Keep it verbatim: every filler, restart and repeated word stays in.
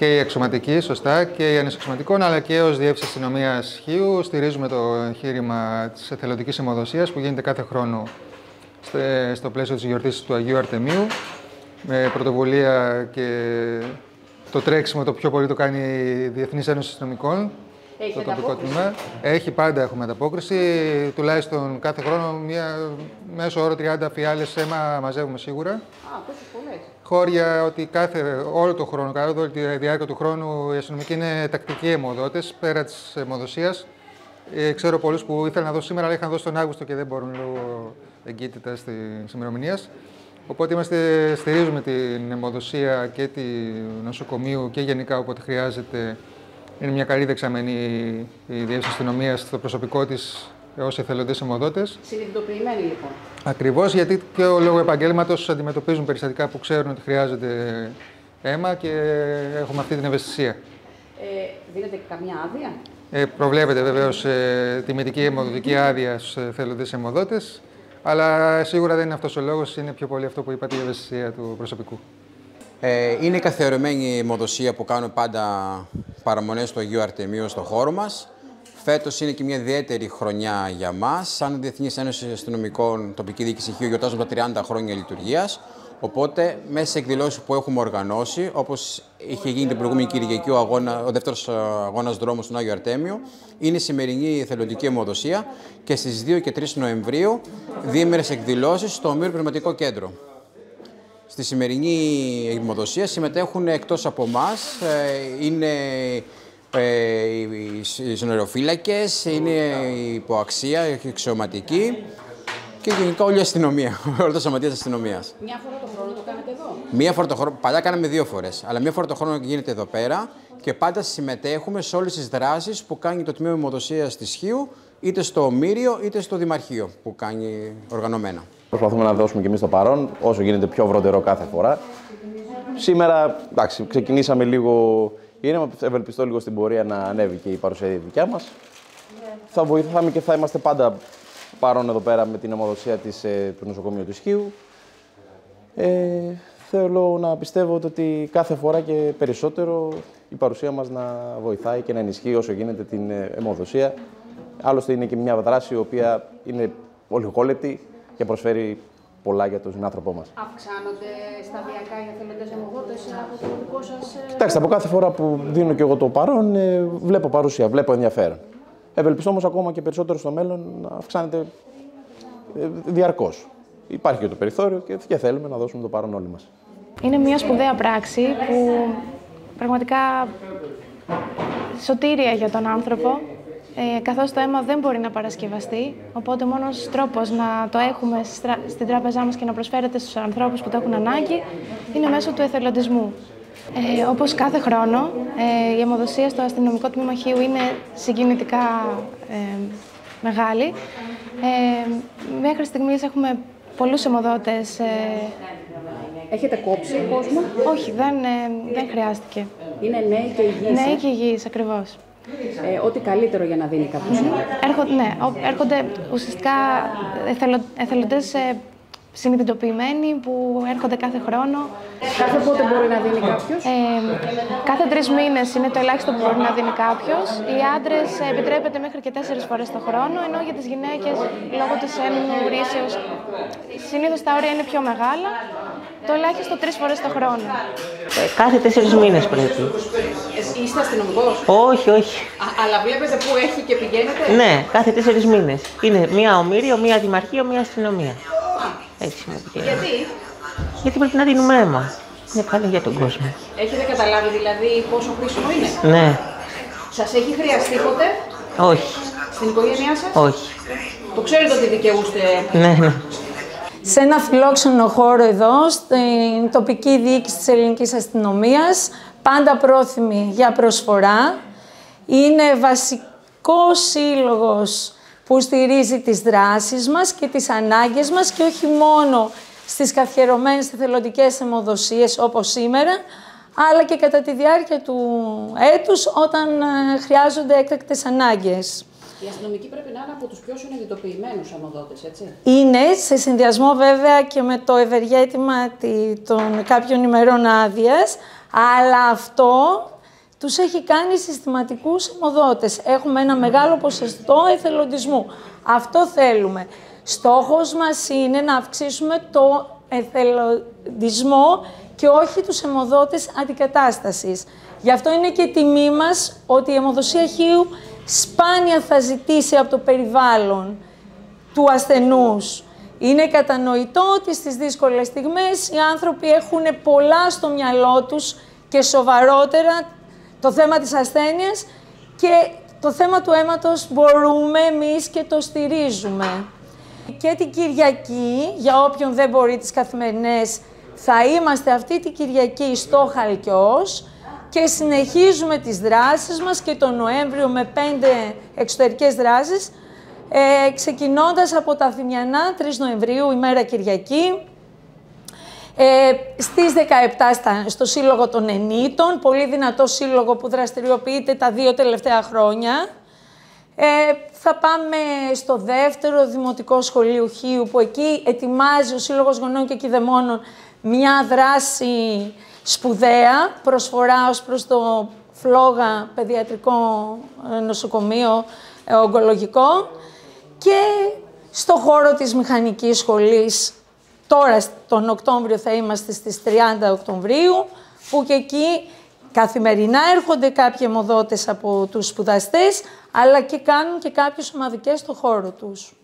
και η εξωματική, σωστά, και η ανεξωματικών, αλλά και ως Διεύθυνση Αστυνομίας Χίου στηρίζουμε το εγχείρημα της εθελοντικής αιμοδοσίας που γίνεται κάθε χρόνο στο πλαίσιο της γιορτής του Αγίου Αρτεμίου, με πρωτοβουλία και το τρέξιμο το πιο πολύ το κάνει η Διεθνής Ένωση Αστυνομικών. Έχει το τοπικό τμήμα. Έχει, πάντα έχουμε ανταπόκριση. Τουλάχιστον κάθε χρόνο μία, μέσω όρο τριάντα φιάλες αίμα μαζεύουμε σίγουρα. Α, τόσες πολλές. Χώρια ότι κάθε, όλο το χρόνο, κάθε όλη τη διάρκεια του χρόνου οι αστυνομικοί είναι τακτικοί αιμοδότες πέρα της αιμοδοσίας. Ε, ξέρω πολλούς που ήθελαν να δώσουν σήμερα, αλλά είχαν δώσει τον Αύγουστο και δεν μπορούν λόγω εγκύτητας της ημερομηνίας. Οπότε είμαστε, στηρίζουμε την αιμοδοσία και του νοσοκομείου και γενικά όποτε χρειάζεται. Είναι μια καλή δεξαμενή η Διεύθυνση Αστυνομίας στο προσωπικό της ως εθελοντές αιμοδότες. Συνειδητοποιημένοι λοιπόν. Ακριβώς, γιατί και λόγω επαγγέλματος αντιμετωπίζουν περιστατικά που ξέρουν ότι χρειάζεται αίμα και έχουμε αυτή την ευαισθησία. Ε, δίνετε καμία άδεια? Ε, προβλέπεται βεβαίως ε, τιμητική αιμοδοτική άδεια στους εθελοντές αιμοδότες, αλλά σίγουρα δεν είναι αυτός ο λόγος, είναι πιο πολύ αυτό που είπατε, η ευαισθησία του προσωπικού. Ε, είναι καθιερωμένη η αιμοδοσία που κάνουμε πάντα παραμονές στο Αγίου Αρτεμίου στο χώρο μας. Φέτος είναι και μια ιδιαίτερη χρονιά για μας. Σαν Διεθνής Ένωση Αστυνομικών, τοπική διοίκηση Χίου, γιορτάζουμε τα τριάντα χρόνια λειτουργίας. Οπότε, μέσα σε εκδηλώσεις που έχουμε οργανώσει, όπως είχε γίνει την προηγούμενη Κυριακή ο, αγώνα, ο δεύτερος αγώνας δρόμου στον Άγιο Αρτέμιο, είναι η σημερινή εθελοντική αιμοδοσία και στις δύο και τρεις Νοεμβρίου διήμερες εκδηλώσεις στο Ομήρου Πνευματικό Κέντρο. Στη σημερινή αιμοδοσία συμμετέχουν εκτός από εμάς, είναι οι συνοριοφύλακες, είναι η υποαξία, η αξιωματική και γενικά όλη η αστυνομία, όλο το σωματείο της αστυνομίας. Μια φορά το χρόνο το κάνετε εδώ? Μία φορά το χρόνο, παλιά κάναμε δύο φορές, αλλά μία φορά το χρόνο γίνεται εδώ πέρα και πάντα συμμετέχουμε σε όλες τις δράσεις που κάνει το Τμήμα Αιμοδοσίας της Χίου, είτε στο Ομήριο είτε στο Δημαρχείο που κάνει οργανωμένα. Προσπαθούμε να δώσουμε και εμείς το παρόν, όσο γίνεται πιο βροντερό κάθε φορά. Σήμερα, εντάξει, ξεκινήσαμε λίγο ήρεμα, ευελπιστώ λίγο στην πορεία να ανέβει και η παρουσία δικιά μας. Θα βοηθάμε και θα είμαστε πάντα παρόν εδώ πέρα με την αιμοδοσία της, ε, του νοσοκομείου του Χίου. Ε, θέλω να πιστεύω ότι κάθε φορά και περισσότερο η παρουσία μας να βοηθάει και να ενισχύει όσο γίνεται την αιμοδοσία. Άλλωστε είναι και μια δράση η οποία είναι ολιγόλεπτη και προσφέρει πολλά για τον άνθρωπό μας. Αυξάνονται σταδιακά οι εθελοντές αιμοδότες από το δικό σας? Κοιτάξτε, από κάθε φορά που δίνω και εγώ το παρόν, ε, βλέπω παρουσία, βλέπω ενδιαφέρον. Ευελπιστώ όμως ακόμα και περισσότερο στο μέλλον να αυξάνεται ε, διαρκώς. Υπάρχει και το περιθώριο και, και θέλουμε να δώσουμε το παρόν όλοι μας. Είναι μια σπουδαία πράξη που πραγματικά σωτήρια για τον άνθρωπο, ε, καθώς το αίμα δεν μπορεί να παρασκευαστεί, οπότε μόνος τρόπος να το έχουμε στην τράπεζά μας και να προσφέρεται στους ανθρώπους που το έχουν ανάγκη είναι μέσω του εθελοντισμού. Ε, όπως κάθε χρόνο, ε, η αιμοδοσία στο αστυνομικό τμήμα Χίου είναι συγκινητικά ε, μεγάλη. Ε, μέχρι στιγμής έχουμε πολλούς αιμοδότες. Ε, Έχετε κόψει κόσμο? Όχι, δεν, ε, δεν χρειάστηκε. Είναι νέοι και υγιείς? Νέοι και υγιείς, ακριβώς. Ε, ό,τι καλύτερο για να δίνει κάποιος. Mm-hmm. Έρχονται, ναι, έρχονται ουσιαστικά εθελο, εθελοντές ε, συνειδητοποιημένοι που έρχονται κάθε χρόνο. Κάθε πότε μπορεί να δίνει κάποιος? Ε, κάθε τρεις μήνες είναι το ελάχιστο που μπορεί να δίνει κάποιος. Οι άντρες επιτρέπεται μέχρι και τέσσερις φορές το χρόνο, ενώ για τις γυναίκες, λόγω της εννουρήσεως, συνήθως τα όρια είναι πιο μεγάλα. Το ελάχιστο τρεις φορές το χρόνο. Ε, κάθε τέσσερις μήνες πρέπει. Ε, είστε αστυνομικός? Όχι, όχι. Α, αλλά βλέπετε που έχει και πηγαίνετε? Ναι, κάθε τέσσερις μήνες. Είναι μία ομήριο, μία δημαρχείο, μία αστυνομία. Έτσι μου πηγαίνει. Γιατί? Γιατί πρέπει να δίνουμε αίμα. Είναι καλό για τον κόσμο. Έχετε καταλάβει δηλαδή πόσο χρήσιμο είναι? Ναι. Σας έχει χρειαστεί ποτέ? Όχι. Στην οικογένειά σας? Όχι. Το ξέρετε ότι δικαιούστε? Ναι, ναι. Σε ένα φιλόξενο χώρο εδώ, στην τοπική διοίκηση της ελληνικής αστυνομίας, πάντα πρόθυμη για προσφορά. Είναι βασικός σύλλογος που στηρίζει τις δράσεις μας και τις ανάγκες μας και όχι μόνο στις καθιερωμένες εθελοντικές αιμοδοσίες όπως σήμερα, αλλά και κατά τη διάρκεια του έτους όταν χρειάζονται έκτακτες ανάγκες. Οι αστυνομικοί πρέπει να είναι από τους πιο συνειδητοποιημένους αιμοδότες, έτσι? Είναι, σε συνδυασμό βέβαια και με το ευεργέτημα των κάποιων ημερών άδειας, Αλλά αυτό τους έχει κάνει συστηματικούς αιμοδότες. Έχουμε ένα μεγάλο ποσοστό εθελοντισμού. Αυτό θέλουμε. Στόχος μας είναι να αυξήσουμε το εθελοντισμό και όχι τους αιμοδότες αντικατάστασης. Γι' αυτό είναι και τιμή μας ότι η αιμοδοσία χείου σπάνια θα ζητήσει από το περιβάλλον του ασθενούς. Είναι κατανοητό ότι στις δύσκολες στιγμές οι άνθρωποι έχουν πολλά στο μυαλό τους και σοβαρότερα το θέμα της ασθένειας και το θέμα του αίματος μπορούμε εμείς και το στηρίζουμε. Και την Κυριακή, για όποιον δεν μπορεί τις καθημερινές, θα είμαστε αυτή την Κυριακή στο Χαλκιός και συνεχίζουμε τις δράσεις μας και τον Νοέμβριο με πέντε εξωτερικές δράσεις, ε, ξεκινώντας από τα Θημιανά, τρεις Νοεμβρίου, ημέρα Κυριακή, ε, στις δεκαεπτά στα, στο Σύλλογο των Ενήτων, πολύ δυνατό σύλλογο που δραστηριοποιείται τα δύο τελευταία χρόνια. Ε, θα πάμε στο δεύτερο Δημοτικό Σχολείο Χείου, που εκεί ετοιμάζει ο Σύλλογος Γονέων και Κηδεμόνων μια δράση σπουδαία, προσφορά ως προς το Φλόγα Παιδιατρικό Νοσοκομείο ε, Ογκολογικό, και στο χώρο της Μηχανικής Σχολής. Τώρα τον Οκτώβριο θα είμαστε στις τριάντα Οκτωβρίου, που και εκεί καθημερινά έρχονται κάποιοι αιμοδότες από τους σπουδαστές, αλλά και κάνουν και κάποιες ομαδικές στο χώρο τους.